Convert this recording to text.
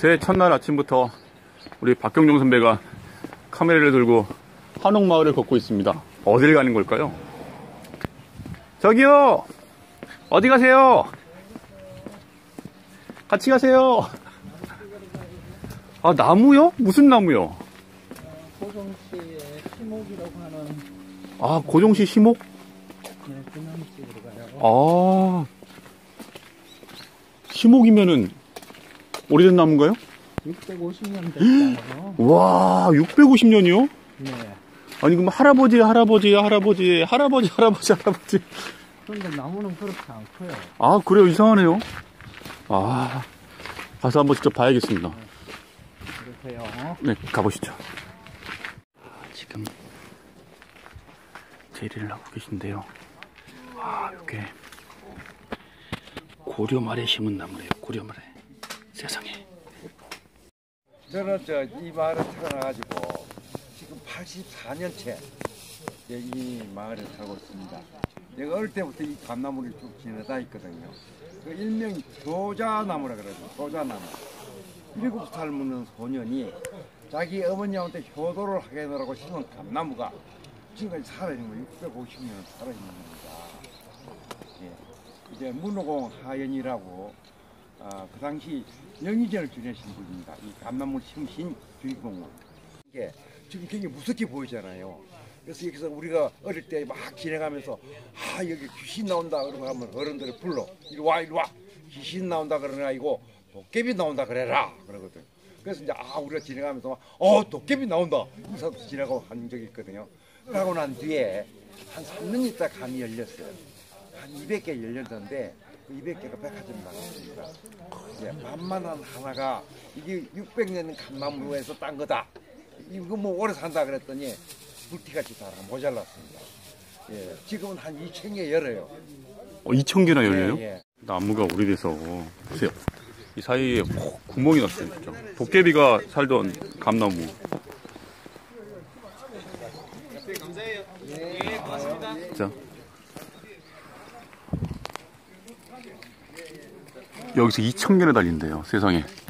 새해 첫날 아침부터 우리 박경종 선배가 카메라를 들고 한옥마을을 걷고 있습니다. 어딜 가는 걸까요? 저기요! 어디 가세요? 같이 가세요. 아, 나무요? 무슨 나무요? 고종시의 시목이라고 하는. 아, 고종시 시목? 네, 그 나무 쪽으로 가요. 아, 시목이면은 오래된 나무인가요? 650년 됐잖아요. 와, 650년이요? 네. 아니, 그럼 할아버지. 그런데 나무는 그렇지 않고요. 아, 그래요? 이상하네요. 아, 가서 한번 직접 봐야겠습니다. 그러세요. 네, 가보시죠. 지금 제리를 하고 계신데요. 아, 이게 고려말에 심은 나무래요. 고려말에. 세상에. 저는 이 마을에 태어나가지고 지금 84년째 이 마을에 살고 있습니다. 내가 어릴 때부터 이 감나무를 쭉 지내다 있거든요. 그 일명이 효자나무라 그러죠. 효자나무. 7살 먹는 소년이 자기 어머니한테 효도를 하게 하느라고 심은 감나무가 지금까지 살아있는 거 650년 살아있는 겁니다. 예. 이제 문호공 하연이라고 그 당시 영의정을 지내신 분입니다. 이 감나무 심신 주인공은. 이게 지금 굉장히 무섭게 보이잖아요. 그래서 여기서 우리가 어릴 때 막 지나가면서 여기 귀신 나온다 그러고 하면 어른들을 불러. 이리 와. 귀신 나온다 그러는 아이고 도깨비 나온다 그래라 그러거든. 그래서 이제 우리가 지나가면서 도깨비 나온다 이사도 지나가고 한 적이 있거든요. 그러고 난 뒤에 한 3년 있다 감이 열렸어요. 한 200개 열렸는데 그 200개가 백화점에 나갔습니다. 이제 만만한 하나가 이게 600년 감나무에서 딴 거다. 이거 뭐 오래 산다 그랬더니 물티같이 다 모자랐습니다. 예, 지금은 한 2,000개 열어요. 2,000개나 열려요? 예. 나무가 오래돼서 보세요. 이 사이에 구멍이 났어요. 진짜. 도깨비가 살던 감나무. 자, 여기서 2,000개나 달린대요. 세상에.